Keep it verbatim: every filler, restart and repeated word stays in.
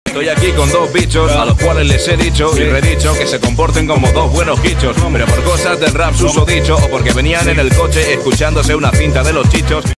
Estoy aquí con dos bichos a los cuales les he dicho y redicho que se comporten como dos buenos guichos. Pero por cosas del rap suso dicho o porque venían en el coche escuchándose una cinta de los chichos.